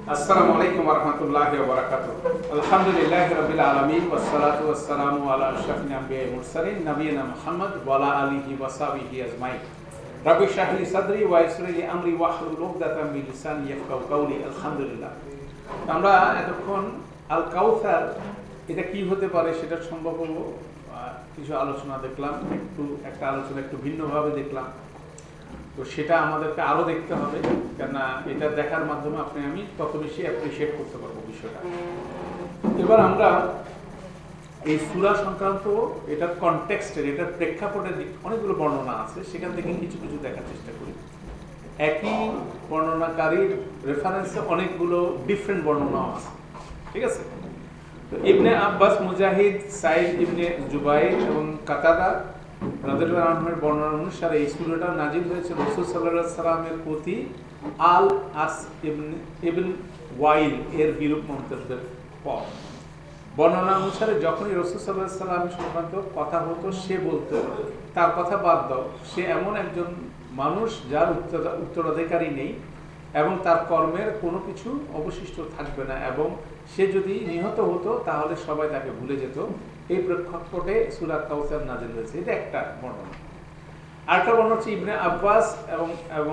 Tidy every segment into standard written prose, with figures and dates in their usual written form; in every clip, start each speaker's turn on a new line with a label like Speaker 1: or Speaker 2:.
Speaker 1: আসসালামু আলাইকুম ওয়া রাহমাতুল্লাহি ওয়া বারাকাতুহু। আলহামদুলিল্লাহি রাব্বিল আলামিন ওয়াস সালাতু ওয়াস সালামু আলা আশরাফিল আমবিয়া ওয়াল মুরসালিন নবিয়িনা মুহাম্মদ ওয়া আলা আলিহি ওয়া সাহবিহি আজমাইন। রাব্বি ইশরাহ লি সাদরি ওয়া ইয়াসসির লি আমরি ওয়াহলুল উকদাতাম মিন লিসানি ইয়াফকাহু কাওলি। আলহামদুলিল্লাহ। আমরা এতক্ষণ আল কাউসার এটা কি হতে পারে সেটা সম্ভব কিছু আলোচনা দেখলাম, একটা আলোচনা একটু ভিন্নভাবে দেখলাম। তো সেটা আমাদেরকে আরো দেখতে হবে, কেননা এটা দেখার মাধ্যমে আমি তত বেশি অ্যাপ্রিশিয়েট করতে পারবো বিষয়টা। এবার আমরা এই সূরা সংক্রান্ত এটার কনটেক্সটের, এটার প্রেক্ষাপটের অনেকগুলো বর্ণনা আছে, সেখান থেকে কিছু কিছু দেখার চেষ্টা করি। একই বর্ণনাকারীর রেফারেন্সে অনেকগুলো ডিফারেন্ট বর্ণনাও আছে, ঠিক আছে? তো ইবনে আব্বাস, মুজাহিদ, সাইদ ইবনে জুবাইর এবং কাতাদা রাদিয়াল্লাহু আনহুর বর্ণনা অনুসারে এই সূরাটা নাজিল হয়েছে রাসূল সাল্লাল্লাহু আলাইহি সাল্লামের প্রতি আল আস ইবন ওয়াইল এর বিরূপ মন্তব্যের পর। বর্ণনা অনুসারে যখনই রাসূল সাল্লাল্লাহু আলাইহি সাল্লাম সংক্রান্ত কথা হতো, সে বলতো তার কথা বাদ দাও, সে এমন একজন মানুষ যার উত্তরাধিকারী নেই এবং তার কর্মের কোনো কিছু অবশিষ্ট থাকবে না, এবং সে যদি নিহত হতো তাহলে সবাই তাকে ভুলে যেত। এই প্রেক্ষাপটে সূরা কাউসার নাযিল হয়েছে। এটা একটা বর্ণনা। আরেকটা বর্ণনা হচ্ছে ইবনে আব্বাস এবং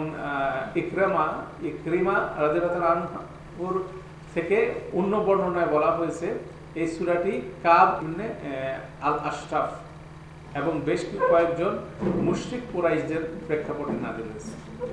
Speaker 1: ইকরিমা রাদিয়াল্লাহু আনহুর থেকে অন্য বর্ণনায় বলা হয়েছে এই সূরাটি কাব ইবনে আল আশরাফ এবং বেশ কয়েকজন মুশরিক কুরাইশদের প্রেক্ষাপটে নাযিল হয়েছে।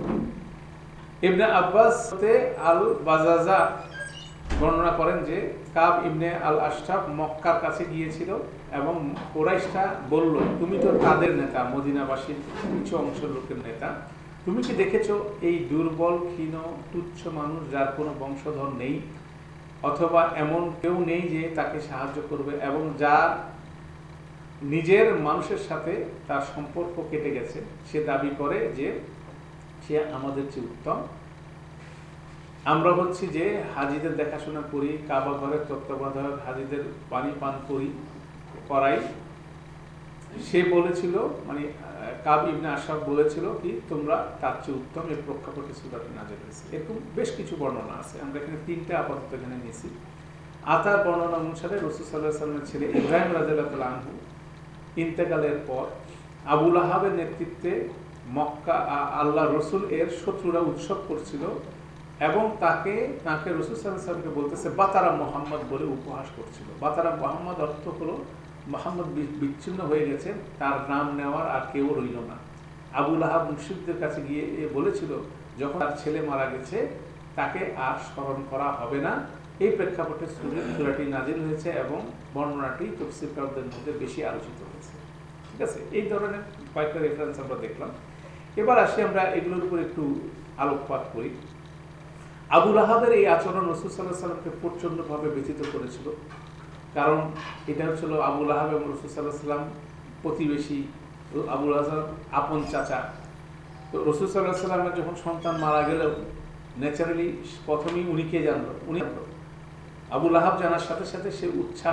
Speaker 1: ইবনে আব্বাস আল বাজাজা বর্ণনা করেন যে কাব ইবনে আল আশরাফ মক্কার কাছে গিয়েছিল এবং কুরাইশরা বলল, তুমি তো তাদের নেতা, মদিনাবাসীর কিছু অংশের লোকের নেতা, তুমি কি দেখেছো এই দুর্বল ক্ষীণ তুচ্ছ মানুষ যার কোনো বংশধর নেই অথবা এমন কেউ নেই যে তাকে সাহায্য করবে, এবং যা নিজের মানুষের সাথে তার সম্পর্ক কেটে গেছে, সে দাবি করে যে সে আমাদের চেয়ে উত্তম। আমরা হচ্ছি যে হাজিদের দেখাশোনা করি, কাবা ঘরের তত্ত্বাবধায়ক, হাজিদের পানি পান করাই। সে বলেছিল, মানে কাব ইবনে আশরাফ বলেছিল কি তোমরা তার চেয়ে উত্তম। এর প্রেক্ষাপটে সূরাটি নাযিল হয়েছে। এরকম বেশ কিছু বর্ণনা আছে, আমরা এখানে তিনটা আপাতত এখানে নিয়েছি। আতার বর্ণনা অনুসারে রাসূল সাল্লাল্লাহু আলাইহি ওয়াসাল্লামের ছেলে ইব্রাহিম রাদিয়াল্লাহু আনহু ইন্তেকালের পর আবু লাহাবের নেতৃত্বে মক্কা আল্লাহ রসুল এর শত্রুরা উৎসব করছিল এবং তাকে রাসূল সাল্লাল্লাহু আলাইহি ওয়াসাল্লামকে বলতেছে বাতারা মুহাম্মদ বলে উপহাস করছিল। বাতারা মুহাম্মদ অর্থ হলো মুহাম্মদ বিচ্ছিন্ন হয়ে গেছে, তার নাম নেওয়ার আর কেউ রইল না। আবু লাহাব মুশরিকদের কাছে গিয়ে বলেছিল যখন তার ছেলে মারা গেছে তাকে আর স্মরণ করা হবে না। এই প্রেক্ষাপটে সূরাটি নাযিল হয়েছে এবং বর্ণনাটি তাফসীরকারদের মধ্যে বেশি আলোচিত হয়েছে, ঠিক আছে? এই ধরনের কয়েকটা রেফারেন্স আমরা দেখলাম। এবার আসি আমরা এগুলোর উপর একটু আলোকপাত করি। আবু লাহাবের এই আচরণ রাসূল সাল্লাল্লাহু আলাইহি ওয়াসাল্লামকে প্রচণ্ডভাবে ব্যথিত করেছিল, কারণ এটা হচ্ছিল আবু লাহাব এবং রাসূল সাল্লাল্লাহু আলাইহি ওয়াসাল্লাম প্রতিবেশী, আবু লাহাব আপন চাচা। তো রাসূল সাল্লাল্লাহু আলাইহি ওয়াসাল্লামের যখন সন্তান মারা গেল, ন্যাচারালি প্রথমেই উনিকে জানলো। আবু লাহাব জানার সাথে সাথে সে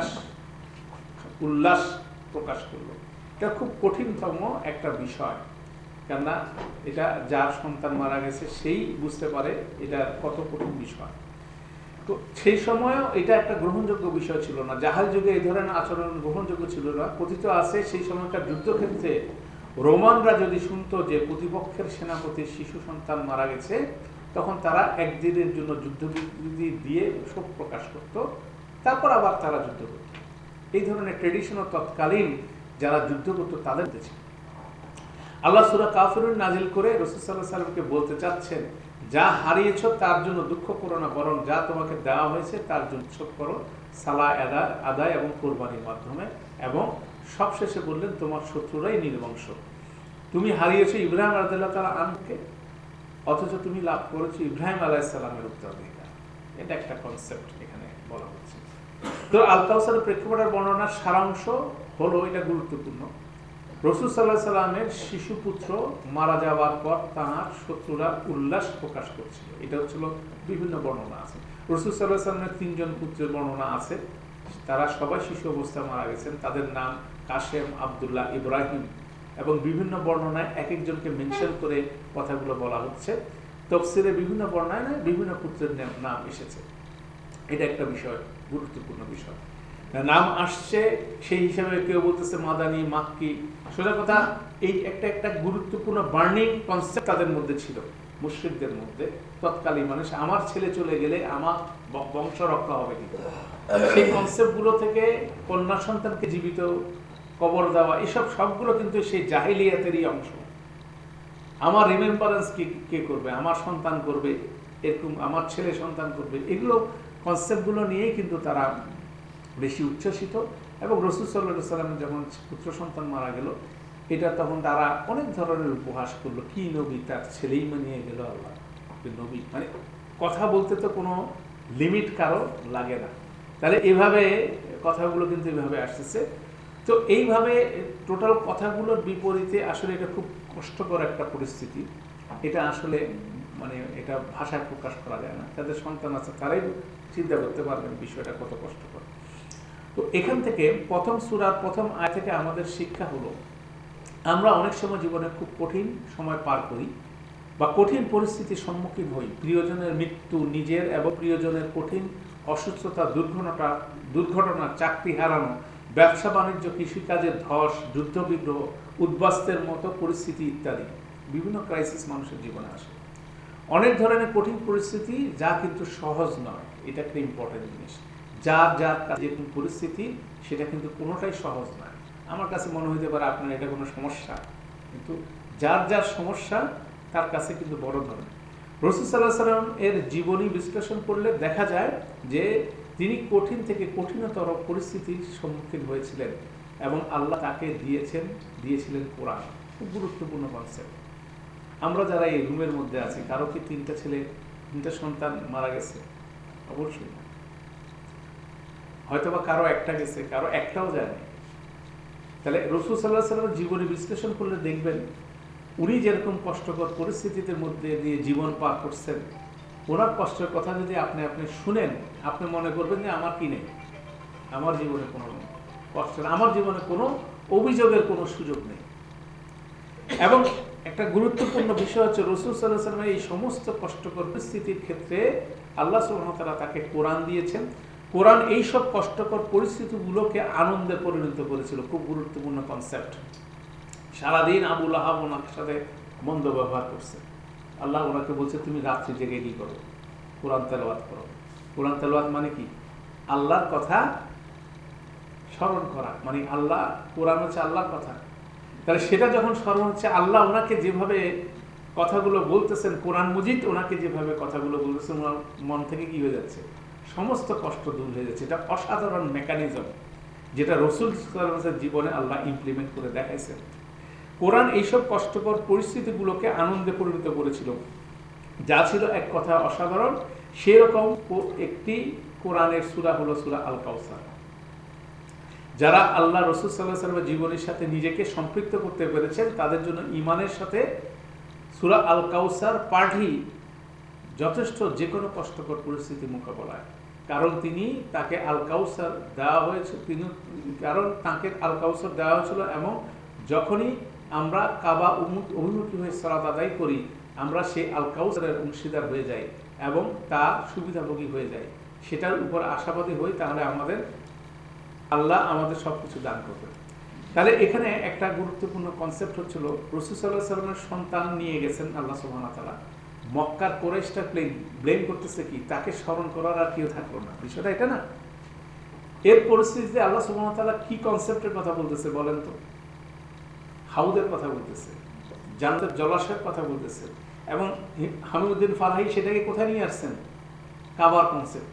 Speaker 1: উল্লাস প্রকাশ করলো। এটা খুব কঠিনতম একটা বিষয়, কেননা এটা যার সন্তান মারা গেছে সেই বুঝতে পারে এটা কত কঠিন বিষয়। তো সেই সময়ও এটা একটা গ্রহণযোগ্য বিষয় ছিল না। জাহাল যুগে এই ধরনের আচরণ গ্রহণযোগ্য ছিল না। কথিত আছে সেই সময়কার যুদ্ধক্ষেত্রে রোমানরা যদি শুনতো যে প্রতিপক্ষের সেনাপতির শিশু সন্তান মারা গেছে, তখন তারা একদিনের জন্য যুদ্ধবিরতি দিয়ে শোক প্রকাশ করত, তারপর আবার তারা যুদ্ধ করত। এই ধরনের ট্রেডিশনাল তৎকালীন যারা যুদ্ধ করতো তাদের ছিল। আল্লাহ সূরা কাফিরুন নাযিল করে রাসূল সাল্লাল্লাহু আলাইহি ওয়াসাল্লামকে বলতে চাচ্ছেন, যা হারিয়েছো তার জন্য দুঃখ করো না, বরং যা তোমাকে দেওয়া হয়েছে তার জন্য উৎসব করো সালাহ আদায় এবং কোরবানির মাধ্যমে। এবং সবশেষে বললেন তোমার শত্রুরাই নির্বংশ। তুমি হারিয়েছো ইব্রাহিম রাদিয়াল্লাহু তাআলা আনহুকে, অথচ তুমি লাভ করেছো ইব্রাহিম আলাইহিস সালামের উত্তরাধিকার। এটা একটা কনসেপ্ট এখানে বলা হচ্ছে। তো আল কাউসারের প্রেক্ষাপটের বর্ণনার সারাংশ হলো, এটা গুরুত্বপূর্ণ। রাসূল সাল্লাল্লাহু আলাইহি ওয়াসাল্লামের শিশুপুত্র মারা যাওয়ার পর তাঁর শত্রুরা উল্লাস প্রকাশ করছিল। এটা হচ্ছিল বিভিন্ন বর্ণনা আছে। রাসূল সাল্লাল্লাহু আলাইহি ওয়াসাল্লামের 3 জন পুত্রের বর্ণনা আছে, তারা সবাই শিশু অবস্থায় মারা গেছেন। তাদের নাম কাসেম, আব্দুল্লাহ, ইব্রাহিম, এবং বিভিন্ন বর্ণনায় এক একজনকে মেনশন করে কথাগুলো বলা হচ্ছে। তাফসীরে বিভিন্ন বর্ণনায় বিভিন্ন পুত্রের নাম এসেছে। এটা একটা বিষয়, গুরুত্বপূর্ণ বিষয়। নাম আসছে সেই হিসাবে কেউ বলতেছে মাদানি, মাক্কি। সোজা কথা, এই একটা গুরুত্বপূর্ণ বার্নিং কনসেপ্ট তাদের মধ্যে ছিল, মুশরিকদের মধ্যে তৎকালীন মানুষ। আমার ছেলে চলে গেলে আমার বংশ রক্ষা হবে কি? সেই কনসেপ্টগুলো থেকে কন্যা সন্তানকে জীবিত কবর দেওয়া, এসব সবগুলো কিন্তু সেই জাহিলিয়াতেরই অংশ। আমার রিমেম্বারেন্স কে করবে? আমার সন্তান করবে, এরকম আমার ছেলে সন্তান করবে। এগুলো কনসেপ্টগুলো নিয়েই কিন্তু তারা বেশি উচ্ছ্বসিত। এবং রাসূল সাল্লাল্লাহু আলাইহি ওয়াসাল্লাম যখন পুত্র সন্তান মারা গেল, এটা তখন তারা অনেক ধরনের উপহাস করলো, কি নবী, তার ছেলেই মানিয়ে গেল আল্লাহ নবী। মানে কথা বলতে তো কোনো লিমিট কারো লাগে না। তাহলে এভাবে কথাগুলো কিন্তু এভাবে আসতেছে। তো এইভাবে টোটাল কথাগুলোর বিপরীতে আসলে এটা খুব কষ্টকর একটা পরিস্থিতি। এটা আসলে মানে এটা ভাষায় প্রকাশ করা যায় না। যাদের সন্তান আছে তারাই চিন্তা করতে পারবেন বিষয়টা কত কষ্টকর। তো এখান থেকে প্রথম সূরার প্রথম আয়াত থেকে আমাদের শিক্ষা হলো, আমরা অনেক সময় জীবনে খুব কঠিন সময় পার করি বা কঠিন পরিস্থিতির সম্মুখীন হই। প্রিয়জনের মৃত্যু, নিজের এবং প্রিয়জনের কঠিন অসুস্থতা, দুর্ঘটনা, চাকরি হারানো, ব্যবসা বাণিজ্য, কৃষিকাজের ধস, যুদ্ধবিগ্রহ, উদ্বাস্তের মতো পরিস্থিতি ইত্যাদি বিভিন্ন ক্রাইসিস মানুষের জীবনে আসে। অনেক ধরনের কঠিন পরিস্থিতি, যা কিন্তু সহজ নয়। এটা একটা ইম্পর্টেন্ট জিনিস। যার যে পরিস্থিতি, সেটা কিন্তু কোনোটাই সহজ নয়। আমার কাছে মনে হইতে পারে আপনার এটা কোনো সমস্যা, কিন্তু যার সমস্যা তার কাছে কিন্তু বড় ধরনের। রাসূল সাল্লাল্লাহু আলাইহি ওয়াসাল্লাম এর জীবনী বিশ্লেষণ করলে দেখা যায় যে তিনি কঠিন থেকে কঠিনতর পরিস্থিতির সম্মুখীন হয়েছিলেন এবং আল্লাহ তাকে দিয়েছিলেন কোরআন। খুব গুরুত্বপূর্ণ কনসেপ্ট। আমরা যারা এই রুমের মধ্যে আছি, কারো কি 3টা ছেলে, 3টা সন্তান মারা গেছে? অবশ্যই না। হয়তোবা কারো একটা গেছে, কারো একটাও যায়নি। তাহলে রাসূল সাল্লাল্লাহু আলাইহি ওয়াসাল্লাম জীবনী বিশ্লেষণ করলে দেখবেন, উনি যেরকম কষ্টকর পরিস্থিতির মধ্যে দিয়ে জীবন পার করছেন, ওনার কষ্টের কথা যদি আপনি শুনেন, আপনি মনে করবেন যে আমার কি নেই, আমার জীবনে কোনো কষ্টের, আমার জীবনে কোনো অভিযোগের কোনো সুযোগ নেই। এবং একটা গুরুত্বপূর্ণ বিষয় হচ্ছে, রাসূল সাল্লাল্লাহু আলাইহি ওয়াসাল্লাম এই সমস্ত কষ্টকর পরিস্থিতির ক্ষেত্রে আল্লাহ সুবহানাহু ওয়া তাআলা তাকে কোরআন দিয়েছেন। কোরআন এইসব কষ্টকর পরিস্থিতিগুলোকে আনন্দে পরিণত করেছিল। খুব গুরুত্বপূর্ণ কনসেপ্ট। সারাদিন আবু লাহাব ওনার সাথে মন্দ ব্যবহার করছে। আল্লাহ ওনাকে বলছে, তুমি রাত্রি জেগে কি করো? কোরআন তেলাওয়াত করো। কোরআন তেলাওয়াত মানে কি? আল্লাহর কথা স্মরণ করা, মানে আল্লাহ, কোরআন হচ্ছে আল্লাহর কথা। তাহলে সেটা যখন স্মরণ হচ্ছে, আল্লাহ ওনাকে যেভাবে কথাগুলো বলতেছেন, কোরআন মজিদ ওনাকে যেভাবে কথাগুলো বলতেছেন, ওনার মন থেকে কি হয়ে যাচ্ছে? সমস্ত কষ্ট দূর হয়ে যাচ্ছে। এটা অসাধারণ মেকানিজম, যেটা রাসূল সাল্লাল্লাহু আলাইহি ওয়াসাল্লামের জীবনে আল্লাহ ইমপ্লিমেন্ট করে দেখাইছেন। কোরআন এইসব কষ্টকর পরিস্থিতিগুলোকে আনন্দে পরিণত করেছিল, যা ছিল এক কথা অসাধারণ। সেরকম একটি কোরআনের সূরা হলো সূরা আল কাউসার। যারা আল্লাহ রাসূল সাল্লাল্লাহু আলাইহি ওয়াসাল্লামের জীবনের সাথে নিজেকে সম্পৃক্ত করতে পেরেছেন, তাদের জন্য ঈমানের সাথে সূরা আল কাউসার পাঠই যথেষ্ট, যে কোনো কষ্টকর পরিস্থিতি মোকাবেলায়। কারণ তাকে আল কাউসার দেওয়া হয়েছে, তাকে আল কাউসার দেওয়া হয়েছিল। এবং যখনই আমরা কাবা অভিমুখী হয়ে সালাত আদায় করি, আমরা সেই আল কাউসারের অংশীদার হয়ে যাই এবং তার সুবিধাভোগী হয়ে যাই। সেটার উপর আশাবাদী হই, তাহলে আল্লাহ আমাদের সবকিছু দান করবে। তাহলে এখানে একটা গুরুত্বপূর্ণ কনসেপ্ট হচ্ছিল, রাসূল সাল্লাল্লাহু আলাইহি ওয়াসাল্লামের সন্তান নিয়ে গেছেন আল্লাহ সুবহানাহু ওয়া তাআলা। মক্কার কুরাইশরা ব্লেম করতেছে কি, তাকে স্মরণ করার আর কেউ থাকলো না। বিষয়টা এটা না। এর পরিস্থিতিতে আল্লাহ সুবহানাহু ওয়া তাআলা কি কনসেপ্টের কথা বলতেছে বলেন তো? হাউদের কথা বলতেছে, জান্নাতের জলাশয়ের কথা বলতেছে। এবং হামিদুদ্দিন ফালাহি সেটাকে কোথায় নিয়ে আসছেন? কাবার কনসেপ্ট।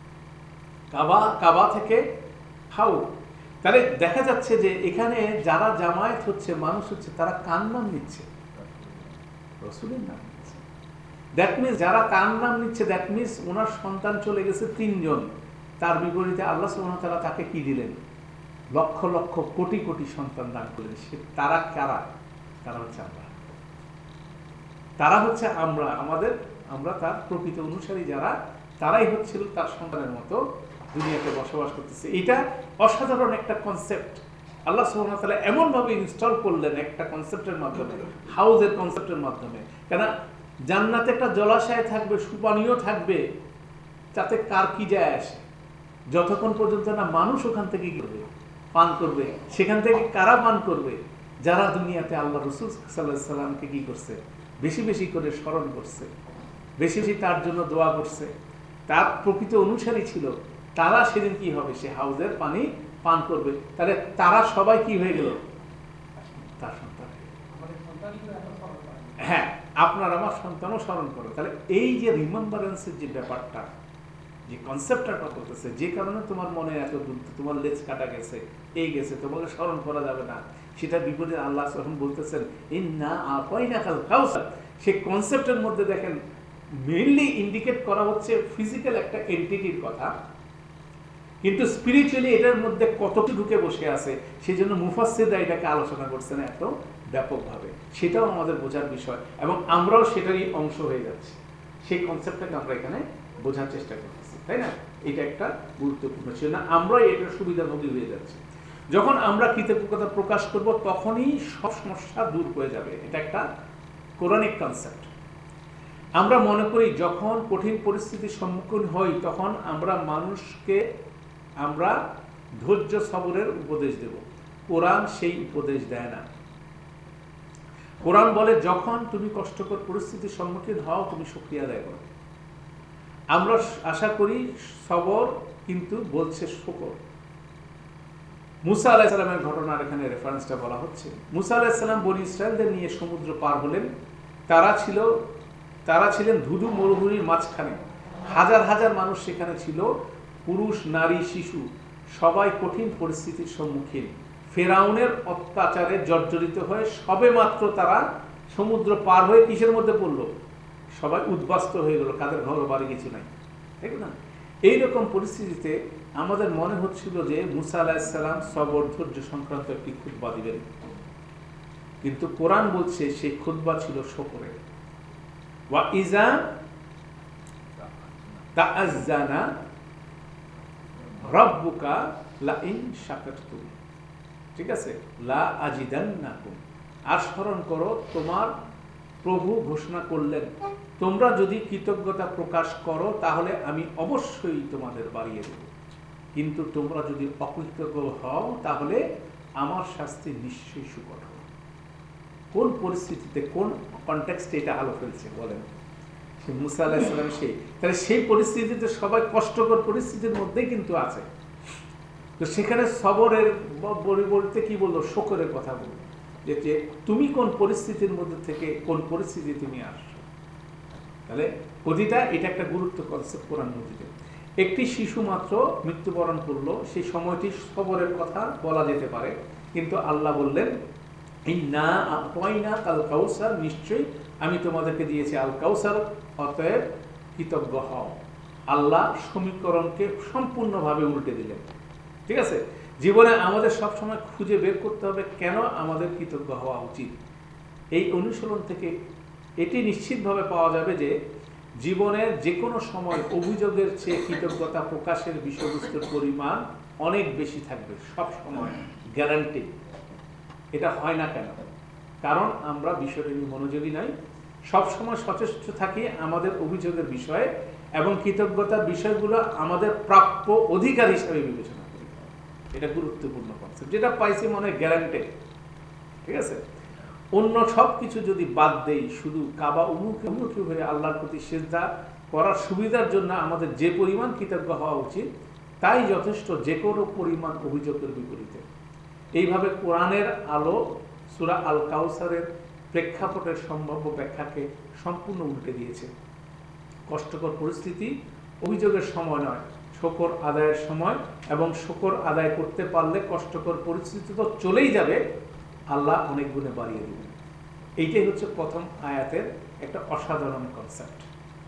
Speaker 1: কাবা থেকে হাউদ। তাহলে দেখা যাচ্ছে যে এখানে যারা জামায়াত হচ্ছে, মানুষ হচ্ছে, তারা কার নাম নিচ্ছে? রাসূলের নাম নিচ্ছে। দ্যাট মিনস যারা কার নাম নিচ্ছে, দ্যাট মিনস ওনার সন্তান চলে গেছে 3 জন। তার বিপরীতে আল্লাহ সুবহানাহু ওয়া তাআলা তাকে কি দিলেন? লক্ষ লক্ষ কোটি কোটি সন্তান দান করলেন। তারা কারা? তারা হচ্ছে আমরা। তারা হচ্ছে আমরা তার প্রকৃত অনুসারী যারা, তারাই হচ্ছিল তার সন্তানের মতো দুনিয়াতে বসবাস করতেছে। এটা অসাধারণ একটা কনসেপ্ট। আল্লাহ সুবহানাহু ওয়া তাআলা এমনভাবে ইনস্টল করলেন একটা কনসেপ্টের মাধ্যমে, হাউজের কনসেপ্টের মাধ্যমে। কেন? জান্নাতে একটা জলাশয় থাকবে, সুপানীয় থাকবে, তাতে কার কি যায় আসে? যতক্ষণ পর্যন্ত না মানুষ ওখান থেকে কি করবে, পান করবে। সেখান থেকে কারা পান করবে? যারা দুনিয়াতে আল্লাহ রাসূল সাল্লাল্লাহু আলাইহি সাল্লামকে কি করছে, বেশি বেশি করে স্মরণ করছে, বেশি বেশি তার জন্য দোয়া করছে, তার প্রকৃত অনুসারী ছিল, তারা সেদিন কি হবে, সে হাউজের পানি পান করবে। তাহলে তারা সবাই কি হয়ে গেল, তার সন্তান। হ্যাঁ, আপনার আমার সন্তানও স্মরণ করো। তাহলে এই যে রিমেম্বারেন্সের যে ব্যাপারটা, যে কনসেপ্টটা করতেছে, যে কারণে তোমার মনে এত দুঃখ, তোমার লেজ কাটা গেছে, এই গেছে, তোমাকে স্মরণ করা যাবে না, সেটা বিপরীতে আল্লাহ যখন বলতেছেন ইন্না আতাইনাকাল কাউসার, সেই কনসেপ্টের মধ্যে দেখেন মেইনলি ইন্ডিকেট করা হচ্ছে ফিজিক্যাল একটা এন্টিটির কথা, কিন্তু স্পিরিচুয়ালি এটার মধ্যে কতটুকু ঢুকে বসে আছে, সেই জন্য মুফাসসিররা এটাকে আলোচনা করছেন এত ব্যাপকভাবে। সেটাও আমাদের বোঝার বিষয়, এবং আমরাও সেটারই অংশ হয়ে যাচ্ছি। সেই কনসেপ্টটাকে আমরা এখানে বোঝার চেষ্টা করতেছি, তাই না? এটা একটা গুরুত্বপূর্ণ ছিল না, আমরাই এটার সুবিধাভোগী হয়ে যাচ্ছি। যখন আমরা কৃতজ্ঞতা প্রকাশ করব, তখনই সব সমস্যা দূর হয়ে যাবে। এটা একটা কোরআনিক কনসেপ্ট। আমরা মনে করি যখন কঠিন পরিস্থিতির সম্মুখীন হই, তখন আমরা মানুষকে আমরা ধৈর্য সবরের উপদেশ দেব। কোরআন সেই উপদেশ দেয় না। কোরআন বলে যখন তুমি কষ্টকর পরিস্থিতির সম্মুখীন হও, তুমি শুকরিয়া আদায় করো। আমরা আশা করি সবর কিন্তু বলছে শুকর। মুসা আলাইহিস সালামের ঘটনার এখানে রেফারেন্সটা বলা হচ্ছে। মুসা আলাইহিস সালাম বনী ইসরাইলদের নিয়ে সমুদ্র পার হলেন। তারা ছিলেন ধুধু মরুভূমির মাঝখানে। হাজার হাজার মানুষ সেখানে ছিল, পুরুষ, নারী, শিশু, সবাই কঠিন পরিস্থিতির সম্মুখীন। ফেরাউনের অত্যাচারে জর্জরিত হয়ে সবে মাত্র তারা সমুদ্র পার হয়ে কিসের মধ্যে পড়লো? সবাই উদ্বাস্ত হয়ে গেল, কাদের ঘর বাড়ি কিছু নাই, ঠিক না? এইরকম পরিস্থিতিতে আমাদের মনে হচ্ছিল যে মুসা আলাইহিস সালাম সবর ধৈর্য সংক্রান্ত একটি খুতবা দিবেন, কিন্তু কোরআন বলছে সেই খুতবা ছিল শুকরের। ওয়া ইজা তাআজ্জানা রাব্বুকা লা ইন শাকারতুম, ঠিক আছে, লা আজিদান্নাকুম। আর স্মরণ করো, তোমার প্রভু ঘোষণা করলেন তোমরা যদি কৃতজ্ঞতা প্রকাশ করো তাহলে আমি অবশ্যই তোমাদের বাড়িয়ে দেব, কিন্তু তোমরা যদি অকৃতজ্ঞ হও তাহলে আমার শাস্তি নিশ্চয়ই সুকঠোর। কোন পরিস্থিতিতে, কোন কনটেক্সটে এটা আলো ফেলছে বলেন? সে মুসা আলাইহিস সালাম, তাহলে সেই পরিস্থিতিতে সবাই কষ্টকর পরিস্থিতির মধ্যেই কিন্তু আছে। তো সেখানে সবরের পরিবর্তে কি বললো? শুকরের কথা বললো, যে তুমি কোন পরিস্থিতির মধ্যে থেকে কোন পরিস্থিতি তুমি আসছো। তাহলে প্রতিটা এটা একটা গুরুত্ব কনসেপ্ট কোরআন মজিদে। একটি শিশু মাত্র মৃত্যুবরণ করলো, সেই সময়টি সবরের কথা বলা যেতে পারে, কিন্তু আল্লাহ বললেন ইন্না আতাইনাকাল কাউসার, নিশ্চয়ই আমি তোমাদেরকে দিয়েছি আল কাউসার, অতএব কৃতজ্ঞ হও। আল্লাহ সমীকরণকে সম্পূর্ণভাবে উল্টে দিলেন, ঠিক আছে? জীবনে আমাদের সবসময় খুঁজে বের করতে হবে কেন আমাদের কৃতজ্ঞ হওয়া উচিত। এই অনুশীলন থেকে এটি নিশ্চিতভাবে পাওয়া যাবে যে জীবনের যে কোনো সময় অভিযোগের চেয়ে কৃতজ্ঞতা প্রকাশের বিষয়বস্তুর পরিমাণ অনেক বেশি থাকবে, সব সময় গ্যারান্টি। এটা হয় না কেন? কারণ আমরা বিষয়টি নিয়ে মনোযোগী নাই, সবসময় সচেষ্ট থাকি আমাদের অভিযোগের বিষয়ে, এবং কৃতজ্ঞতার বিষয়গুলো আমাদের প্রাপ্য অধিকার হিসাবে বিবেচনা করি। এটা গুরুত্বপূর্ণ কনসেপ্ট, যেটা পাইছি মনে গ্যারান্টেড, ঠিক আছে? অন্য সব কিছু যদি বাদ দেই, শুধু কাবা উন্মুখী হয়ে আল্লাহর প্রতি সিজদা করার সুবিধার জন্য আমাদের যে পরিমাণ কৃতজ্ঞ হওয়া উচিত তাই যথেষ্ট, যে কোনো পরিমাণ অভিযোগের বিপরীতে। এইভাবে কোরআনের আলো সূরা আল কাউসারের প্রেক্ষাপটের সম্ভাব্য ব্যাখ্যাকে সম্পূর্ণ উল্টে দিয়েছে। কষ্টকর পরিস্থিতি অভিযোগের সময় নয়, শুকর আদায়ের সময়, এবং শুকর আদায় করতে পারলে কষ্টকর পরিস্থিতি তো চলেই যাবে, আল্লাহ অনেক গুণে বাড়িয়ে দেবেন। এইটাই হচ্ছে প্রথম আয়াতের একটা অসাধারণ কনসেপ্ট,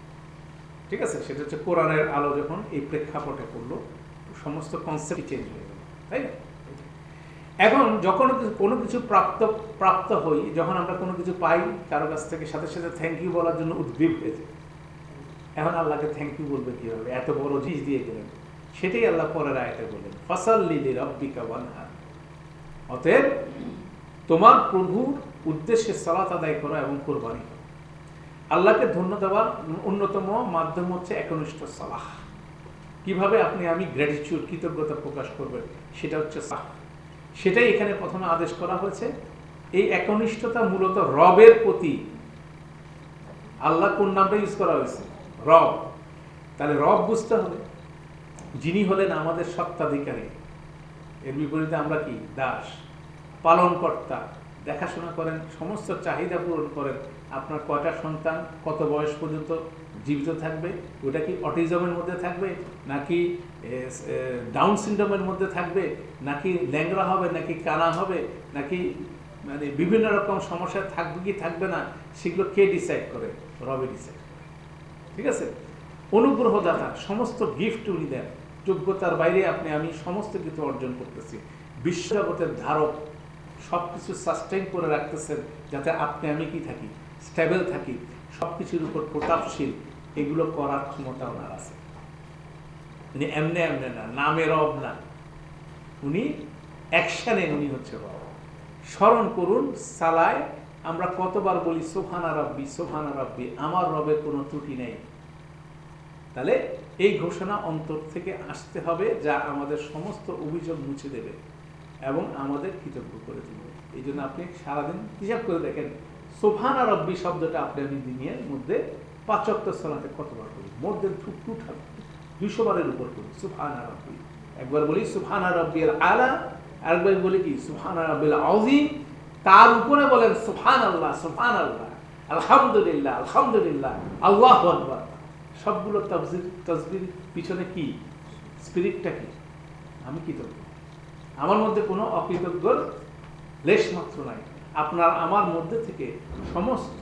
Speaker 1: ঠিক আছে? সেটা হচ্ছে কোরআনের আলো যখন এই প্রেক্ষাপটে পড়লো, সমস্ত কনসেপ্ট চেঞ্জ হয়ে গেল, তাই না? এখন যখন কোনো কিছু প্রাপ্ত হই, যখন আমরা কোনো কিছু পাই কারো কাছ থেকে, সাথে সাথে থ্যাংক ইউ বলার জন্য উদ্গ্রীব হয়েছে। এখন আল্লাহকে থ্যাংক ইউ বলবে কিভাবে? এত বড় জিনিস দিয়ে গেলেন। সেটাই আল্লাহ পরের আয়াতে বললেন ফাসাল্লি লিরাব্বিকা ওয়ানহার, অতএব তোমার প্রভুর উদ্দেশ্যে সালাত আদায় করো এবং কুরবানি করো। আল্লাহকে ধন্যবাদ দেওয়ার অন্যতম মাধ্যম হচ্ছে একনিষ্ঠ সালাহ, কিভাবে আপনি আমি গ্র্যাটিটিউড কৃতজ্ঞতা প্রকাশ করবেন, সেটা হচ্ছে সাহ। সেটাই এখানে প্রথমে আদেশ করা হয়েছে। এই একনিষ্ঠতা মূলত রবের প্রতি। আল্লাহ কোন নামটা ইউজ করা হয়েছে? রব। তাহলে রব বুঝতে হবে, যিনি হলেন আমাদের সত্ত্বাধিকারী। এর বিপরীতে আমরা কি? দাস। পালনকর্তা, দেখাশোনা করেন, সমস্ত চাহিদা পূরণ করেন। আপনার কয়টা সন্তান কত বয়স পর্যন্ত জীবিত থাকবে, ওটা কি অটিজমের মধ্যে থাকবে, নাকি ডাউন সিনড্রোমের মধ্যে থাকবে, নাকি ল্যাংড়া হবে, নাকি কানা হবে, নাকি মানে বিভিন্ন রকম সমস্যা থাকবে কি থাকবে না, সেগুলো কে ডিসাইড করে? রবে ডিসাইড করে। ঠিক আছে? অনুগ্রহদাতা, সমস্ত গিফট উনি দেন। যোগ্যতার বাইরে আপনি আমি সমস্ত কিছু অর্জন করতেছি। বিশ্বজগতের ধারক, সব কিছু সাস্টেইন করে রাখতেছেন যাতে আপনি আমি কি থাকি? স্টেবল থাকি। সব কিছুর উপর প্রতাপশীল। এগুলো করার ক্ষমতা ওনার আছে। উনি এমনে এমনে না, নামে রব না, উনি অ্যাকশনে উনি হচ্ছে রব। স্মরণ করুন, সালায় আমরা কতবার বলি সুবহানা রাব্বি, সুবহানা রাব্বি, আমার রবের কোনো ত্রুটি নেই। তাহলে এই ঘোষণা অন্তর থেকে আসতে হবে, যা আমাদের সমস্ত অভিযোগ মুছে দেবে এবং আমাদের কৃতজ্ঞ করে দেবে। এই জন্য আপনি সারাদিন হিসাব করে দেখেন, সুবহানা রাব্বি শব্দটা আপনি আমি দিনের মধ্যে 5 ওয়াক্ত সালাতে কতবার করি? মোর দেন 200 বারের উপর করি সুবহানা রাব্বি। একবার বলি সুবহানা রাব্বিল আলা, আরেকবার বলি কি সুবহানা রাব্বিল আযীম, তার উপরে বলেন সুবহানাল্লাহ, সুবহানাল্লাহ, আলহামদুলিল্লাহ, আলহামদুলিল্লাহ, আল্লাহু আকবার। সবগুলো তাসবির পিছনে কি স্পিরিটটা? কি? আমি কৃতজ্ঞ। আমার মধ্যে কোনো অকৃতজ্ঞর লেশ মাত্র নাই। আপনার আমার মধ্যে থেকে সমস্ত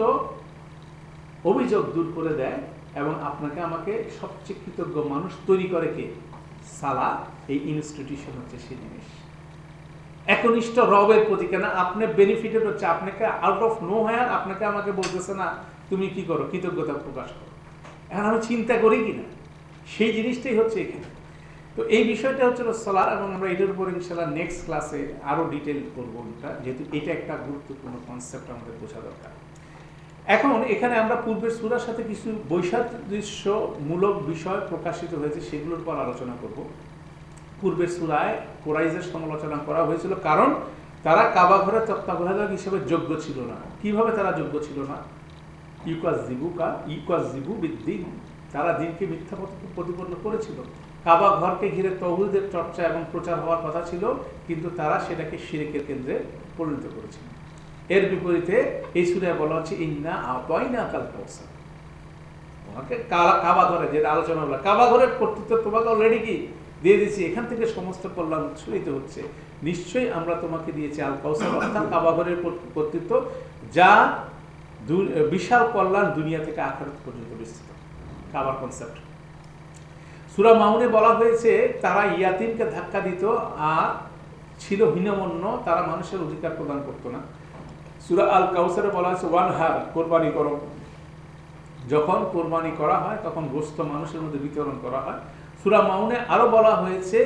Speaker 1: অভিযোগ দূর করে দেয় এবং আপনাকে আমাকে সবচেয়ে কৃতজ্ঞ মানুষ তৈরি করে কে? সালাহ। এই ইনস্টিটিউশন হচ্ছে সেই জিনিস। একনিষ্ঠ রবের প্রতি। কেন? আপনি বেনিফিটেড হচ্ছে, আপনাকে আউট অফ নো হায়ার আপনাকে আমাকে বলতেছে না তুমি কি করো? কৃতজ্ঞতা প্রকাশ করো। এখন আমি চিন্তা করি কিনা, সেই জিনিসটাই হচ্ছে এখানে। তো এই বিষয়টা হচ্ছে সালাহ, এবং আমরা এটার উপর ইনশাআল্লাহ নেক্সট ক্লাসে আরো ডিটেল করবো, যেহেতু এটা একটা গুরুত্বপূর্ণ কনসেপ্ট আমাদের বোঝা দরকার। এখন এখানে আমরা পূর্বের সূরার সাথে কিছু বৈসাদৃশ্যমূলক বিষয় প্রকাশিত হয়েছে, সেগুলোর উপর আলোচনা করব। পূর্বের সূরায় কুরাইশের সমালোচনা করা হয়েছিল, কারণ তারা কাবা ঘরের তত্ত্বাবধায়ক হিসেবে যোগ্য ছিল না। কিভাবে তারা যোগ্য ছিল না? ইউকাযযিবু বিদ্দীন, তারা দিনকে মিথ্যা প্রতিপন্ন করেছিল। কাবা ঘরকে ঘিরে তাওহীদের চর্চা এবং প্রচার হওয়ার কথা ছিল, কিন্তু তারা সেটাকে শিরকের কেন্দ্রে পরিণত করেছিল। এর বিপরীতে এই সূরায় বলা হচ্ছে ইন্না আতাইনাকাল কাউসার। তোমাকে কাবা ঘরে, যেটা আলোচনা হলো, কাবা ঘরের কর্তৃত্ব তোমাকে অলরেডি কি দিয়ে দিয়েছি, এখান থেকে সমস্ত কল্যাণ উচ্ছ্বসিত হচ্ছে। নিশ্চয়ই আমরা তোমাকে দিয়েছি আল কাউসার, অর্থাৎ কাবা ঘরের কর্তৃত্ব, যা বিশাল কল্যাণ দুনিয়া থেকে আখিরাত পর্যন্ত বিস্তৃত। কাবার কনসেপ্ট। সূরা মাউনে বলা হয়েছে তারা ইয়াতিমকে ধাক্কা দিত আর ছিল হীনমন্য, তারা মানুষের অধিকার প্রদান করত না। সূরা আল কাউসারে বলা হয়েছে ওয়ানহার, কোরবানি করো। যখন কোরবানি করা হয় তখন গোশত মানুষের মধ্যে বিতরণ করা হয়। সূরা মাউনে আরো বলা হয়েছে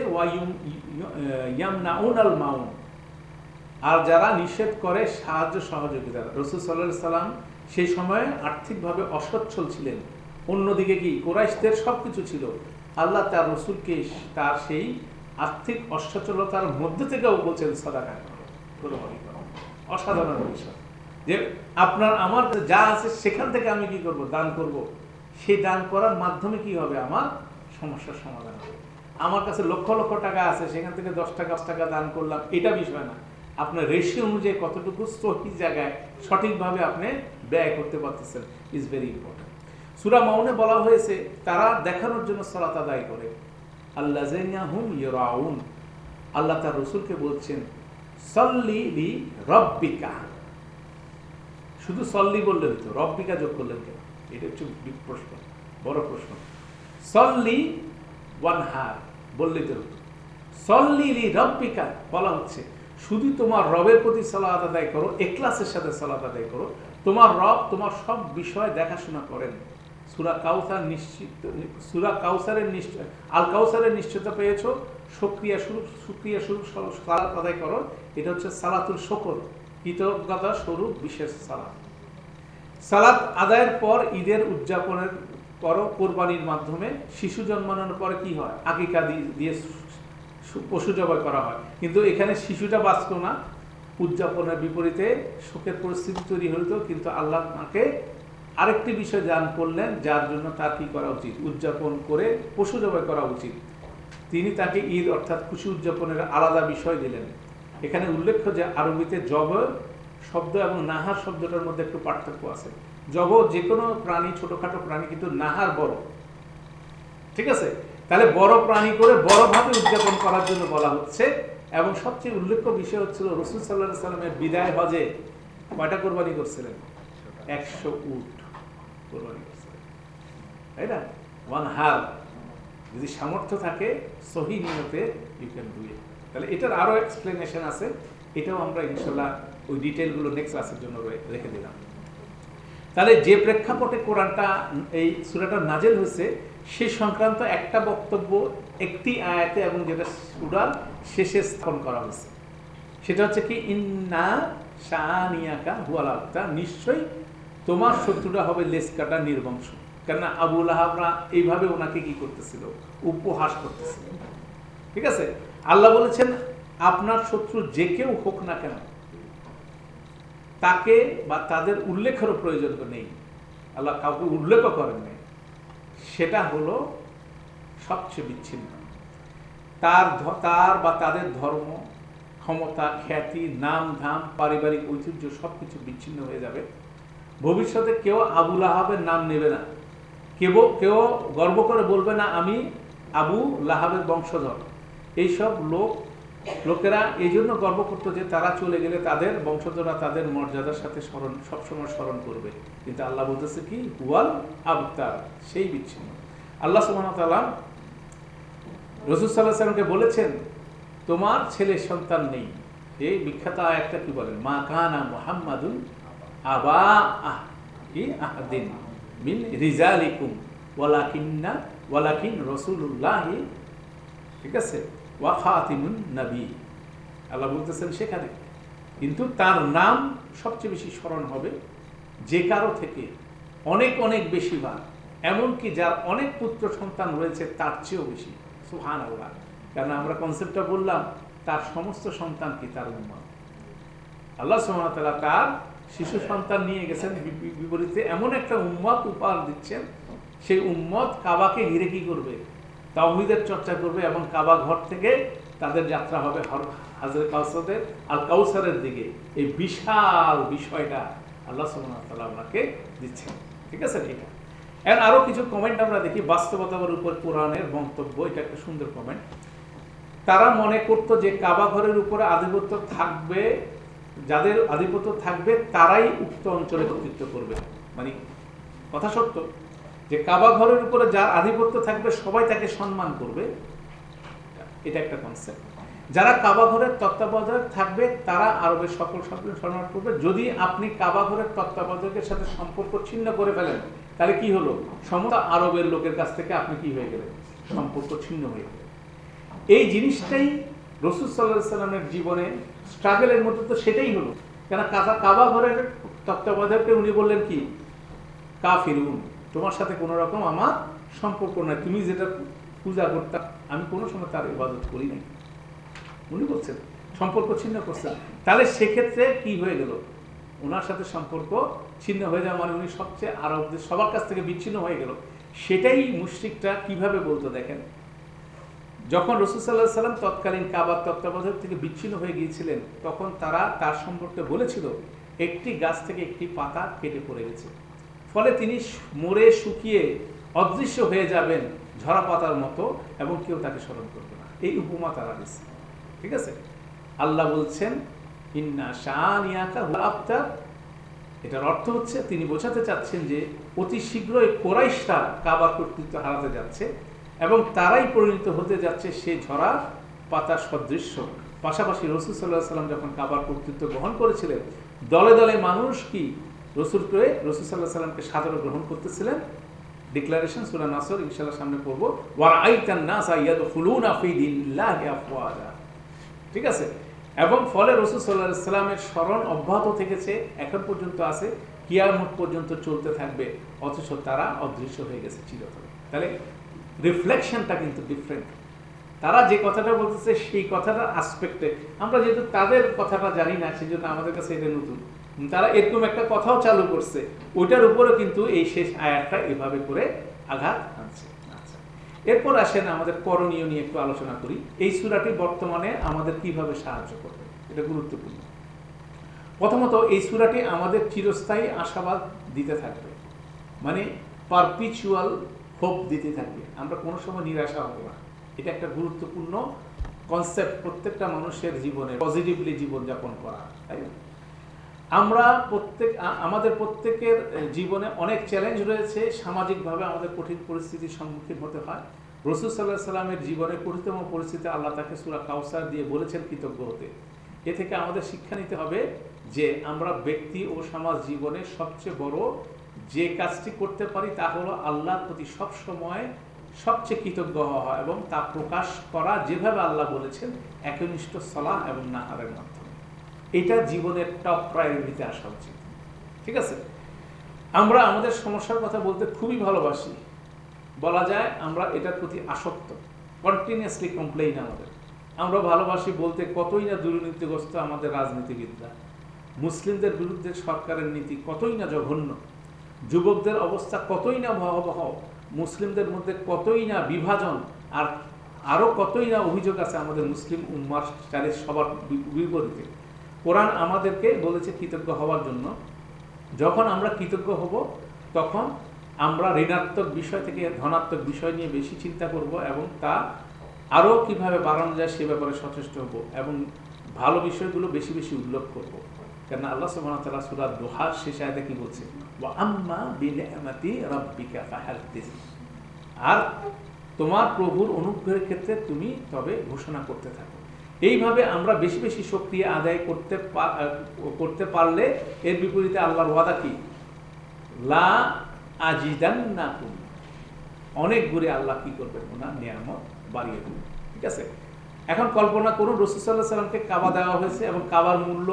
Speaker 1: ইয়ামনাউনাল মাউন, আর যারা নিষেধ করে সাহায্য সহযোগিতা। রাসূল সাল্লাল্লাহু আলাইহি সাল্লাম সেই সময়ে আর্থিকভাবে অসচ্ছল ছিলেন, অন্যদিকে কি কুরাইশদের সবকিছু ছিল। আল্লাহ তার রাসূলকে তার সেই আর্থিক অসচ্ছলতার মধ্যে থেকেও বলছেন সাদাকা করো। অসাধারণ বিষয় যে আপনার আমার যা আছে সেখান থেকে আমি কি করব? দান করব। সেই দান করার মাধ্যমে কি হবে? আমার সমস্যার সমাধান হবে। আমার কাছে লক্ষ লক্ষ টাকা আছে, সেখান থেকে 10 টাকা 5 টাকা দান করলাম, এটা বিষয় না। আপনার রেশিও অনুযায়ী কতটুকু সঠিক জায়গায় সঠিকভাবে আপনি ব্যয় করতে পারতেছেন ইজ ভেরি ইম্পর্টেন্ট। সূরা মাউনে বলা হয়েছে তারা দেখানোর জন্য সালাত আদায় করে। আল্লাযিনা হুম ইউরাউন, আল্লাহ তার রাসূলকে বলছেন সল্লি লি রব্বিকা। শুধু সল্লি বললে হতো, রব্বিকা যোগ করলেন কেন? এটা হচ্ছে বিগ প্রশ্ন, বড় প্রশ্ন। সল্লি ওয়ানহার বললেই তো হতো। সল্লি লি রব্বিকা বলা হচ্ছে শুধু তোমার রবের প্রতি সালাত আদায় করো, ইখলাসের সাথে সালাত আদায় করো। তোমার রব তোমার সব বিষয় দেখাশোনা করেন। সূরা কাউসার নিশ্চিত, সূরা কাউসারের নিশ্চয়, আল কাউসারের নিশ্চয়তা পেয়েছো। শুকরিয়া স্বরূপ সালাত আদায় করো। এটা হচ্ছে সালাতুল শুকর, কৃতজ্ঞতা স্বরূপ বিশেষ সালাত। সালাত আদায়ের পর ঈদের উদযাপনের করো কোরবানির মাধ্যমে। শিশু জন্মানোর পরে কি হয়, আকিকা দিয়ে পশু জবাই করা হয়, কিন্তু এখানে শিশুটা বাঁচত না, উদযাপনের বিপরীতে শোকের পরিস্থিতি তৈরি হতো। কিন্তু আল্লাহ তাকে আরেকটি বিষয় দান করলেন, যার জন্য তার কি করা উচিত, উদযাপন করে পশু জবাই করা উচিত। তিনি তাকে ঈদ অর্থাৎ খুশি উদযাপনের আলাদা বিষয় দিলেন। এখানে উল্লেখ্য যে আরবিতে জব শব্দ এবং নাহার শব্দটার মধ্যে একটু পার্থক্য আছে। জব যে কোনো প্রাণী, ছোটখাটো প্রাণী, কিন্তু নাহার বড়, ঠিক আছে? তাহলে বড় প্রাণী করে বড়ভাবে উদযাপন করার জন্য বলা হচ্ছে। এবং সবচেয়ে উল্লেখ্য বিষয় হচ্ছিল রাসূল সাল্লাল্লাহু আলাইহি সাল্লামের বিদায় হজে কয়টা কোরবানি করছিলেন? 100 উট কোরবানি করছিলেন, তাই না? ওয়ান হার, যদি সামর্থ্য থাকে সহি নিয়তে ইউ ক্যান ডু ইট। তাহলে এটার আরো এক্সপ্লেনেশন আছে, এটাও আমরা ইনশাআল্লাহ ওই ডিটেইলগুলো নেক্সট ক্লাসের জন্য রেখে দিলাম। তাহলে যে প্রেক্ষাপটে কোরআনটা, এই সূরাটা নাজেল হয়েছে, সে সংক্রান্ত একটা বক্তব্য একটি আয়াতে এবং যেটা সূরার শেষে স্থাপন করা হয়েছে, সেটা হচ্ছে কি, ইন্না শানিয়াকা হুয়াল আবতার, নিশ্চয়ই তোমার শত্রুটা হবে লেজ কাটা নির্বংশ। কেননা আবু লাহাবরা এইভাবে ওনাকে কি করতেছিল, উপহাস করতেছিল, ঠিক আছে? আল্লাহ বলেছেন আপনার শত্রু যে কেউ হোক না কেন, তাকে বা তাদের উল্লেখেরও প্রয়োজন নেই, আল্লাহ কাউকে উল্লেখ করেন নাই, সেটা হলো সবচেয়ে বিচ্ছিন্ন। তার বা তাদের ধর্ম, ক্ষমতা, খ্যাতি, নাম ধাম, পারিবারিক ঐতিহ্য সবকিছু বিচ্ছিন্ন হয়ে যাবে। ভবিষ্যতে কেউ আবু লাহাবের নাম নেবে না, কেউ গর্ব করে বলবে না আমি আবু লাহাবের বংশধর। এইসব লোকেরা এই জন্য গর্ব করতো যে তারা চলে গেলে তাদের বংশধররা তাদের মর্যাদার সাথে সবসময় স্মরণ করবে। কিন্তু আল্লাহ বলতেছে কি, হুয়াল আবতার, সেই বিচ্ছিন্ন। আল্লাহ সুবহানাহু ওয়া তাআলা রাসূল সাল্লাল্লাহু আলাইহি ওয়াসাল্লামকে বলেছেন তোমার ছেলে সন্তান নেই। এই বিখ্যাত আয়াতটা কি বলেন, মা কানা মুহাম্মাদুন আবা আহাদিন মিন রিজালিকুম ওয়ালাকিন রাসূলুল্লাহি, ঠিক আছে, ওয়া খাতিমুন নবী। আল্লাহ বলতেছেন সেখানে কিন্তু তার নাম সবচেয়ে বেশি স্মরণ হবে যে কারো থেকে অনেক অনেক বেশি বার, এমনকি যার অনেক পুত্র সন্তান রয়েছে তার চেয়েও বেশি। সুবহানাল্লাহ। কারণ আমরা কনসেপ্টটা বললাম, তার সমস্ত সন্তান কি তার উম্মত। আল্লাহ সুবহানাহু ওয়া তাআলা তার শিশু সন্তান নিয়ে গেছেন, বিপরীতে এমন একটা উম্মত উপহার দিচ্ছেন, সেই উম্মত কাবাকে ঘিরে কি করবে, তাওহীদের চর্চা করবে, এবং কাবা ঘর থেকে তাদের যাত্রা হবে হাজরে কাউসারের আল কাউসারের দিকে। এই বিশাল বিষয়টা আল্লাহ সুবহানাহু ওয়া তাআলা আপনাকে দিচ্ছেন, ঠিক আছে? এটা এর আরো কিছু কমেন্ট আমরা দেখি বাস্তবতার উপর কোরআনের মন্তব্য। এটা একটা সুন্দর কমেন্ট। তারা মনে করতো যে কাবা ঘরের উপরে আধিপত্য থাকবে, যাদের আধিপত্য থাকবে তারাই উক্ত অঞ্চলে কর্তৃত্ব করবে। মানে কথা সত্য যে কাবা ঘরের উপরে যার আধিপত্য থাকবে সবাই তাকে সম্মান করবে, এটা একটা কনসেপ্ট। যারা কাবা ঘরের তত্ত্বাবধায়ক থাকবে তারা আরবের সকল সম্মান করবে। যদি আপনি কাবা ঘরের তত্ত্বাবধায়কের সাথে সম্পর্ক ছিন্ন করে ফেলেন, তাহলে কি হলো, সমস্ত আরবের লোকের কাছ থেকে আপনি কি হয়ে গেলেন, সম্পর্ক ছিন্ন হয়ে গেলেন। এই জিনিসটাই রাসূল সাল্লাল্লাহু আলাইহি সাল্লামের জীবনে স্ট্রাগলের মধ্যে তো সেটাই হলো। কেন কাবা ঘরের তত্ত্বাবধায়ককে উনি বললেন কি, কাফিরুন, তোমার সাথে কোনো রকম আমার সম্পর্ক নাই, তুমি যেটা পূজা করতে আমি কোনো সময় তার ইবাদত করি নাই, উনি বলছেন সম্পর্ক ছিন্ন করছেন। তাহলে সেক্ষেত্রে কি হয়ে গেল, ওনার সাথে সম্পর্ক ছিন্ন হয়ে যাওয়া মানে উনি সবচেয়ে আরবদের সবার কাছ থেকে বিচ্ছিন্ন হয়ে গেল। সেটাই মুশরিকরা কিভাবে বলতো দেখেন, যখন রাসূল সাল্লাল্লাহু আলাইহি সাল্লাম তৎকালীন কাবার তত্ত্বাবধায়ক থেকে বিচ্ছিন্ন হয়ে গিয়েছিলেন, তখন তারা তার সম্পর্কে বলেছিল একটি গাছ থেকে একটি পাতা কেটে পড়ে গেছে, ফলে তিনি মরে শুকিয়ে অদৃশ্য হয়ে যাবেন ঝরা পাতার মতো, এবং কেউ তাকে স্মরণ করবে না। এই উপমা তারা দিচ্ছে, ঠিক আছে? আল্লাহ বলছেন ইন্না শানিয়াকা হুয়াল আবতার। এটার অর্থ হচ্ছে তিনি বোঝাতে চাচ্ছেন যে অতি শীঘ্রই কুরাইশরা কাবার কর্তৃত্ব হারাতে যাচ্ছে, এবং তারাই পরিণত হতে যাচ্ছে সে ঝরা পাতা সদৃশ্য। পাশাপাশি রাসূল সাল্লাল্লাহু আলাইহি সাল্লাম যখন কাবার কর্তৃত্ব গ্রহণ করেছিলেন, দলে দলে মানুষ কি রাসূল সাল্লাল্লাহু আলাইহি সাল্লামকে সাদরে গ্রহণ করতেছিলেন। ডিক্লারেশন সূরা নাসর ইনশাআল্লাহ সামনে পড়ব, ওয়া রাআইতান নাসা ইয়াদখুলুনা ফি দীনিল্লাহি আফওয়াজা, ঠিক আছে? এবং ফলে রাসূল সাল্লাল্লাহু আলাইহি সাল্লামের স্মরণ অব্যাহত থেকেছে, এখন পর্যন্ত আছে। কিয়ামত পর্যন্ত চলতে থাকবে, অথচ তারা অদৃশ্য হয়ে গেছে চিরতরে। তাহলে রিফ্লেকশনটা কিন্তু ডিফারেন্ট। তারা যে কথাটা বলতেছে সেই কথাটার আসপেক্টে আমরা যেহেতু তাদের কথাটা জানি না, সেই জন্য আমাদের কাছে এটা নতুন। তারা এরকম একটা কথাও চালু করছে, ওইটার উপরে কিন্তু এই শেষ আয়াতটা এভাবে করে আঘাত আনছে। আচ্ছা, এরপর আসেন আমাদের করণীয় নিয়ে একটু আলোচনা করি। এই সূরাটি বর্তমানে আমাদের কিভাবে সাহায্য করবে, এটা গুরুত্বপূর্ণ। প্রথমত, এই সূরাটি আমাদের চিরস্থায়ী আশাবাদ দিতে থাকবে, মানে পারপিচুয়াল হোপ দিতে থাকবে, আমরা কোনো সময় নিরাশা হব না। এটা একটা গুরুত্বপূর্ণ কনসেপ্ট প্রত্যেকটা মানুষের জীবনে, পজিটিভলি জীবনযাপন করা, তাই না? আমাদের প্রত্যেকের জীবনে অনেক চ্যালেঞ্জ রয়েছে, সামাজিকভাবে আমাদের কঠিন পরিস্থিতির সম্মুখীন হতে হয়। রাসূল সাল্লাল্লাহু আলাইহি সাল্লামের জীবনে কঠিনতম পরিস্থিতি আল্লাহ তাকে সূরা কাউসার দিয়ে বলেছেন কৃতজ্ঞ হতে। এ থেকে আমাদের শিক্ষা নিতে হবে যে আমরা ব্যক্তি ও সমাজ জীবনে সবচেয়ে বড় যে কাজটি করতে পারি তা হলো আল্লাহর প্রতি সবসময় সবচেয়ে কৃতজ্ঞ হওয়া এবং তা প্রকাশ করা যেভাবে আল্লাহ বলেছেন, একনিষ্ঠ সালাহ এবং নাহারের মাধ্যমে। এটা জীবনের টপ প্রায়োরিটিতে আসা উচিত। ঠিক আছে, আমরা আমাদের সমস্যার কথা বলতে খুবই ভালোবাসি, বলা যায় আমরা এটার প্রতি আসক্ত, কন্টিনিউয়াসলি কমপ্লেইন আমাদের। আমরা ভালোবাসি বলতে কতই না দুর্নীতিগ্রস্ত আমাদের রাজনীতিবিদরা, মুসলিমদের বিরুদ্ধে সরকারের নীতি কতই না জঘন্য, যুবকদের অবস্থা কতই না ভয়াবহ, মুসলিমদের মধ্যে কতই না বিভাজন, আর আরও কতই না অভিযোগ আছে আমাদের মুসলিম উম্মার চারির সবার বিপরীতে। কোরআন আমাদেরকে বলেছে কৃতজ্ঞ হওয়ার জন্য। যখন আমরা কৃতজ্ঞ হব তখন আমরা ঋণাত্মক বিষয় থেকে ধনাত্মক বিষয় নিয়ে বেশি চিন্তা করব এবং তা আরও কিভাবে বাড়ানো যায় সে ব্যাপারে সচেষ্ট হব এবং ভালো বিষয়গুলো বেশি বেশি উল্লেখ করব। কেন আল্লাহ সুবহানাহু ওয়া তাআলা সূরা দোহার শেষ আয়াতে কি বলছে, ওয়া আম্মা বিনিআমাতি রাব্বিকা ফাহাদ্দিস, আর তোমার প্রভুর অনুগ্রহের ক্ষেত্রে তুমি তবে ঘোষণা করতে থাকো। এইভাবে আমরা বেশি বেশি সক্রিয় আদায় করতে পারলে এর বিপরীতে আল্লাহর ওয়াদা কি, লা আজিদান্নাকুম, অনেক ঘুরে আল্লাহ কি করবেন, ওনার নিয়ামত বাড়িয়ে দেবেন। ঠিক আছে, এখন কল্পনা করুন রাসূল সাল্লাল্লাহু আলাইহি সাল্লামকে কাবা দেওয়া হয়েছে এবং কাবার মূল্য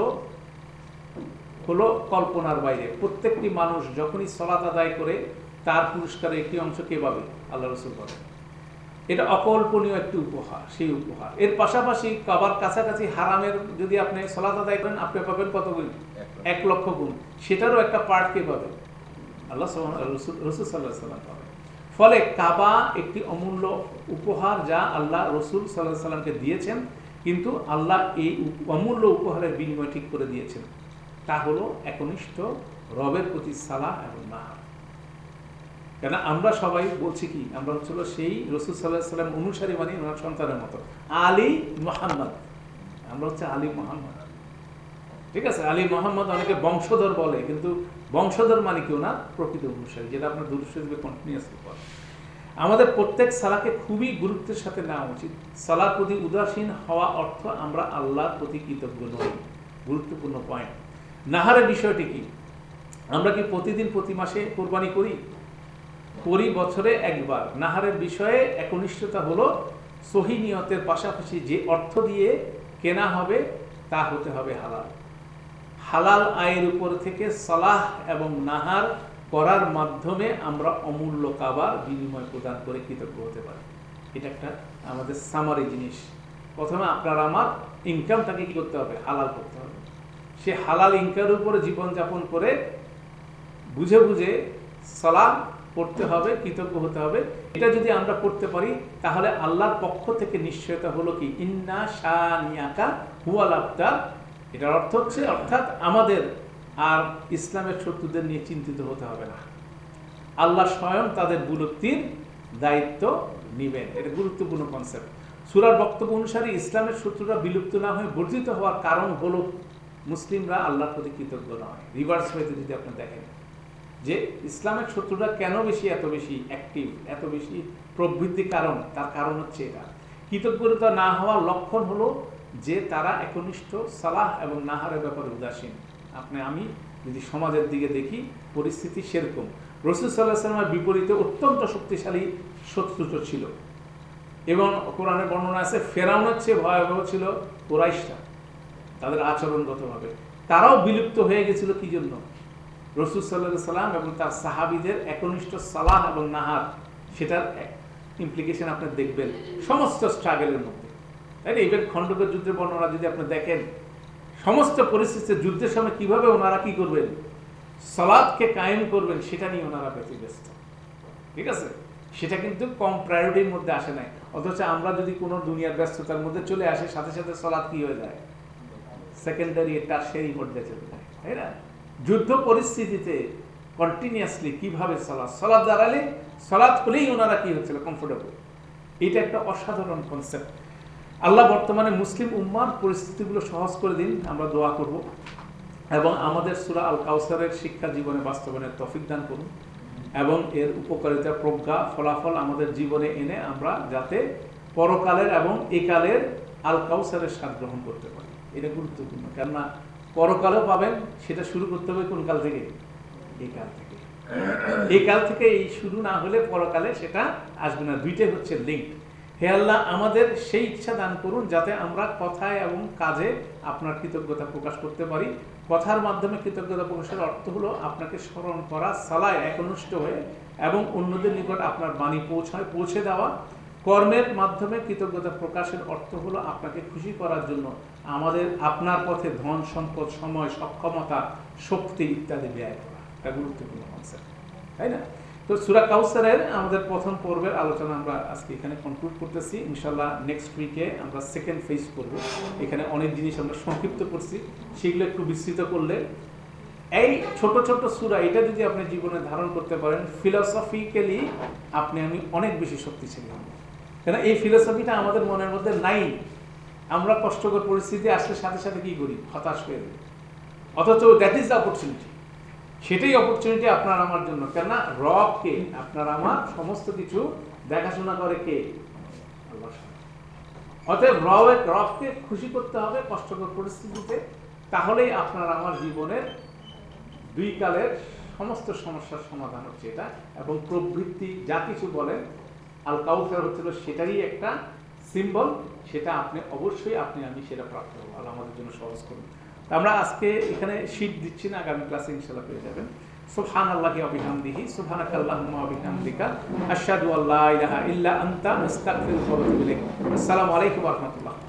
Speaker 1: হলো কল্পনার বাইরে। প্রত্যেকটি মানুষ যখনই সালাত আদায় করে তার পুরস্কারের একটি অংশ কে পাবে, আল্লাহ রাসূল বলেন। এটা অকল্পনীয় একটি উপহার, সেই উপহার। এর পাশাপাশি কাবার কাছাকাছি হারামের যদি আপনি সালাত আদায় করেন আপনি পাবেন কত গুণ, 1 লক্ষ গুণ। সেটারও একটা পার্ট কে পাবে, আল্লাহ রাসূল সাল্লাল্লাহু আলাইহি সাল্লাম পাবে। ফলে কাবা একটি অমূল্য উপহার যা আল্লাহ রাসূল সাল্লাল্লাহু আলাইহি সাল্লামকে দিয়েছেন, কিন্তু আল্লাহ এই অমূল্য উপহারের বিনিময় ঠিক করে দিয়েছেন, তা হলো একনিষ্ঠ রবের প্রতি সালাহ এবং নাহার। কেন আমরা সবাই বলছি কি, আমরা হচ্ছিল সেই রাসূল সাল্লাল্লাহু আলাইহি সাল্লাম অনুসারী, মানে ওনার সন্তানের মতো আলী মুহাম্মদ, আমরা হচ্ছে আলী মুহাম্মদ। ঠিক আছে, আলী মুহাম্মদ অনেকে বংশধর বলে, কিন্তু বংশধর মানে কি ওনার প্রকৃত অনুসারী, যেটা আপনার দুরূদ শরীফে কন্টিনিউয়াসলি পড়ে। আমাদের প্রত্যেক সালাকে খুবই গুরুত্বের সাথে নেওয়া উচিত। সালার প্রতি উদাসীন হওয়া অর্থ আমরা আল্লাহর প্রতি কৃতজ্ঞ নই। গুরুত্বপূর্ণ পয়েন্ট। নাহারের বিষয়টি কি, আমরা কি প্রতিদিন প্রতি মাসে কোরবানি করি? বছরে একবার। নাহারের বিষয়ে একনিষ্ঠতা হলো সহি নিয়তের পাশাপাশি যে অর্থ দিয়ে কেনা হবে তা হতে হবে হালাল। হালাল আয়ের উপর থেকে সালাহ এবং নাহার করার মাধ্যমে আমরা অমূল্য কাবার বিনিময় প্রদান করে কৃতজ্ঞ হতে পারি। এটা একটা আমাদের সামারি জিনিস। প্রথমে আপনার আমার ইনকামটাকে কি করতে হবে, হালাল করতে হবে। সে হালাল ইনকামের উপরে জীবনযাপন করে বুঝে বুঝে সালাহ পড়তে হবে, কৃতজ্ঞ হতে হবে। এটা যদি আমরা করতে পারি তাহলে আল্লাহর পক্ষ থেকে নিশ্চয়তা হলো কি, ইন্না শানিয়াকা হুয়াল আবতার। এটার অর্থ হচ্ছে, অর্থাৎ আমাদের আর ইসলামের শত্রুদের নিয়ে চিন্তিত হতে হবে না, আল্লাহ স্বয়ং তাদের বিলুপ্তির দায়িত্ব নেবেন। এটা গুরুত্বপূর্ণ কনসেপ্ট। সূরার বক্তব্য অনুসারে ইসলামের শত্রুরা বিলুপ্ত না হয়ে বর্ধিত হওয়ার কারণ হলো মুসলিমরা আল্লাহর প্রতি কৃতজ্ঞ নয়। রিভার্স ওয়েতে যদি আপনি দেখেন যে ইসলামের শত্রুরা কেন এত বেশি অ্যাক্টিভ, এত বেশি প্রবৃদ্ধি, কারণ তার কারণ হচ্ছে এটা। কৃতজ্ঞতা না হওয়ার লক্ষণ হলো যে তারা একনিষ্ঠ সালাহ এবং নাহারের ব্যাপারে উদাসীন। আমি যদি সমাজের দিকে দেখি পরিস্থিতি সেরকম। রাসূল সাল্লাল্লাহু আলাইহি ওয়াসাল্লামের বিপরীতে অত্যন্ত শক্তিশালী শত্রু ছিল, এবং কোরআনে বর্ণনা আছে ফেরাউনের চেয়ে ভয়াবহ ছিল কুরাইশরা তাদের আচরণগতভাবে। তারাও বিলুপ্ত হয়ে গেছিল কি জন্য, রাসূল সাল্লাল্লাহু আলাইহি সাল্লাম এবং তার সাহাবীদের একনিষ্ঠ সালাহ এবং নাহার, সেটার ইমপ্লিকেশন আপনি দেখবেন সমস্ত স্ট্রাগলের মধ্যে, তাই না? ইভেন খন্দকের যুদ্ধের বর্ণনা যদি আপনি দেখেন, সমস্ত পরিস্থিতিতে যুদ্ধের সময় কিভাবে ওনারা কি করবেন, সালাতকে কায়েম করবেন, সেটা নিয়ে ওনারা ব্যতিব্যস্ত। ঠিক আছে, সেটা কিন্তু কম প্রায়োরিটির মধ্যে আসে নাই। অথচ আমরা যদি কোনো দুনিয়ার ব্যস্ততার মধ্যে চলে আসে, সাথে সাথে সালাত কি হয়ে যায়, সেকেন্ডারি টারশিয়ারি পর্যায়ে চলে যায়, তাই না? যুদ্ধ পরিস্থিতিতে কন্টিনিউয়াসলি কিভাবে সালাত দাঁড়ালে, সালাত হলেই ওনারা কি হচ্ছিল, কমফোর্টেবল। এটা একটা অসাধারণ কনসেপ্ট। আল্লাহ বর্তমানে মুসলিম উম্মার পরিস্থিতিগুলো সহজ করে দিন, আমরা দোয়া করব, এবং আমাদের সূরা আল কাউসারের শিক্ষা জীবনে বাস্তবায়নের তৌফিক দান করুন, এবং এর উপকারিতা, প্রজ্ঞা, ফলাফল আমাদের জীবনে এনে আমরা যাতে পরকালের এবং একালের আল কাউসারের স্বাদ গ্রহণ করতে পারি। এটা গুরুত্বপূর্ণ, কেননা পরকালও পাবেন, সেটা শুরু করতে হবে কোন কাল থেকে, এই কাল থেকে। এই কাল থেকে এই শুরু না হলে পরকালে সেটা আসবে না, দুইটাই হচ্ছে লিঙ্ক। হে আল্লাহ, আমাদের সেই ইচ্ছা দান করুন যাতে আমরা কথায় এবং কাজে আপনার কৃতজ্ঞতা প্রকাশ করতে পারি। কথার মাধ্যমে কৃতজ্ঞতা প্রকাশের অর্থ হলো আপনাকে স্মরণ করা, সালায় একনিষ্ঠ হয়ে এবং অন্যদের নিকট আপনার বাণী পৌঁছে দেওয়া। কর্মের মাধ্যমে কৃতজ্ঞতা প্রকাশের অর্থ হলো আপনাকে খুশি করার জন্য আমাদের আপনার পথে ধন, সম্পদ, সময়, সক্ষমতা, শক্তি ইত্যাদি ব্যয় করা। এটা গুরুত্বপূর্ণ কনসেপ্ট, তাই না? তো সূরা কাউসারের আমাদের প্রথম পর্বের আলোচনা আমরা আজকে এখানে কনক্লুড করতেছি। ইনশাআল্লাহ নেক্সট উইকে আমরা সেকেন্ড ফেজ করব। এখানে অনেক জিনিস আমরা সংক্ষিপ্ত করছি, সেগুলো একটু বিস্তৃত করলে এই ছোট ছোট সূরা, এটা যদি আপনি জীবনে ধারণ করতে পারেন, ফিলোসফিক্যালি আপনি আমি অনেক বেশি শক্তিশালী হব। কেন এই ফিলোসফিটা আমাদের মনের মধ্যে নাই। আমরা কষ্টকর পরিস্থিতি আসলে সাথে সাথে কি করি, হতাশ হয়ে যাই। অথচ দ্যাট ইজ দ্য অপরচুনিটি, সেটাই অপরচুনিটি আপনার আমার জন্য। কেননা রব কে, আপনার আমার সমস্ত কিছু দেখাশোনা করে কে, আল্লাহ। অতএব রবকে খুশি করতে হবে কষ্টকর পরিস্থিতিতে, তাহলেই আপনার আমার জীবনের দুই কালের সমস্ত সমস্যার সমাধান হচ্ছে এটা। এবং প্রবৃত্তি যা কিছু বলেন, আল কাউসার হচ্ছিল সেটারই একটা সিম্বল। সেটা আপনি অবশ্যই আপনি আমি সেটা প্রাপ্ত হবো। আল্লাহ আমাদের জন্য সহজ করুন। আমরা আজকে এখানে শীট দিচ্ছি না, আগামী ক্লাসে ইনশাআল্লাহ পেয়ে যাবেন। সুবহানাল্লাহি ওয়া বিহামদিহি, সুবহানাকাল্লাহুম্মা ওয়া বিহামদিকা, আশহাদু আল্লা ইলাহা ইল্লা আনতা, আস্তাগফিরুকা ওয়া আতুবু ইলাইক। আসসালামু আলাইকুম ওয়া রাহমাতুল্লাহ।